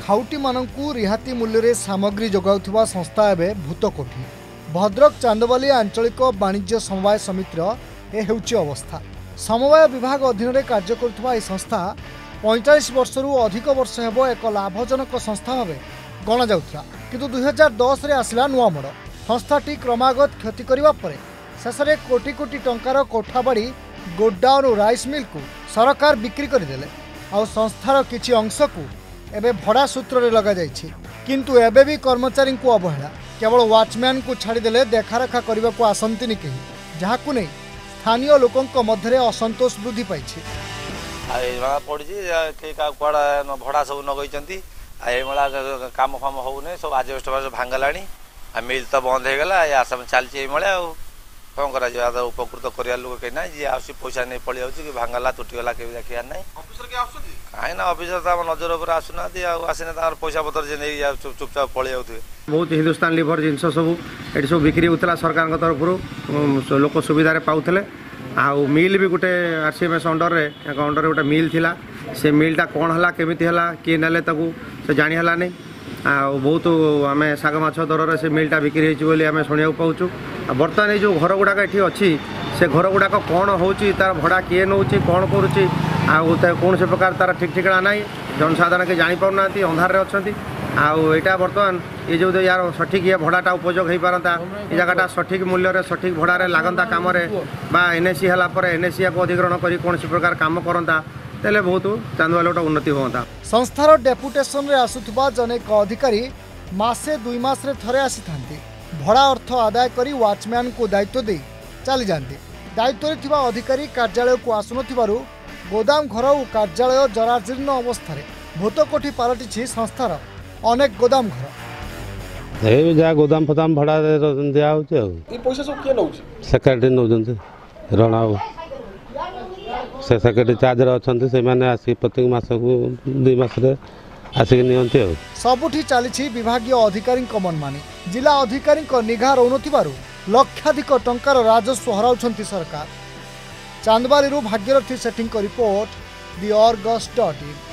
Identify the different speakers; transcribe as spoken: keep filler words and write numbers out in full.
Speaker 1: खाउटी मानकु रिहाती मूल्य रे सामग्री जोगाउथिबा संस्था एबे भूतकोठी। भद्रक चांदबाली आंचलिक वाणिज्य समवाय समितिर ए हेउची अवस्था। समवाय विभाग अधीन रे कार्य करुवा यह संस्था पैंतालीस वर्षरु अधिक वर्ष हेबो एक लाभजनक संस्था भाव गणा जाउथला, किंतु दुई हजार दस रे आसिला नुआ मोड़। संस्थाटी क्रमागत क्षति करिबा परे शेषरे कोटी कोटी टंकार कोठाबाड़ी गोडाउन और राइस मिल को सरकार बिक्री करदेले। आ संस्थार किछि अंश को एबे भड़ा सूत्र रे लगा जाइछि, किंतु एबे भी कर्मचारी को अवहेला। केवल वाचमैन को छाड़देले देखारेखा करने को आसंतिनि कहीं, जहां नहीं स्थानीय लोकों मध्य असंतोष वृद्धि पाई
Speaker 2: पड़ी भड़ा सब नगई काम फाम होने सब आजबेस्ट भांगला मिल तो बंद हो गला आसाम चलती कौन कर उपकृत कर लोक कहीं ना जी आस पैसा नहीं पड़ी जाऊँ कि भांगला तुटीगला के देखा ना कहीं ना अफिसर तो नजर उपर आसुना आसने पैसा पतर जे नहीं चुपचाप पड़े जाते।
Speaker 3: बहुत हिंदुस्तान लिवर जिनस सब ये सब बिक्री होता सरकार तरफ लोक सुविधा पाते। आउ मिल भी गोटे आरसीएमएस अंडर रे अंडर गोटे मिल थिला, से मिलटा कौन है केमिति है किए ना से जानी है नहीं। आ बहुत आम शाग माछ दर से मिलटा बिक्री होती आम शुणा पाचु। बर्तमान ये जो घर गुड़ाक ये अच्छी से घर गुड़ाक कौन हो तार भड़ा किए नौ कौन करुच्ची कौन से प्रकार तार ठीक ठिकाना ना जनसाधारण के जापना अंधार अच्छा। आईटा बर्तमान ये जो यार सठिक ये भड़ाटा उपयोग हो पारता ये जगह सठिक मूल्य सठिक भड़ारे लगता कम एनएसी है एनएसी को अधिग्रहण कर कौन प्रकार कम करता तेले बहुत चांदबाली गोटे उन्नति होता।
Speaker 1: संस्थार डेपुटेशन रे आसुथबा जनेक अधिकारी मासे दुई मास रे थरे आसी थांती। भड़ा अर्थ आदाय करी वाचमैन को दायित्व दे चली जाती। दायित्व रे थिबा अधिकारी कार्यालय को आसुनथिबारु गोदाम घर और कार्यालय जराजीर्ण अवस्था भूतकोठी पलटि संस्थार अनेक गोदाम घर।
Speaker 4: जहाँ गोदाम फदाम भड़ा दिया
Speaker 5: पैसा सब किए नौ
Speaker 4: सेक्रेटरी नौ रणा से सेक्रेटरी चार्ज अच्छा से मैंने आसिक प्रत्येक मस को दुई मस आसिक नि
Speaker 1: सबुठी चली विभागीय अधिकारी मनमानी। जिला अधिकारी निघा रोनुथिबारु लक्षाधिक टंकार राजस्व हराउछंती सरकार। Chandbali Bhagyarathi Sethi report the Argus dot in.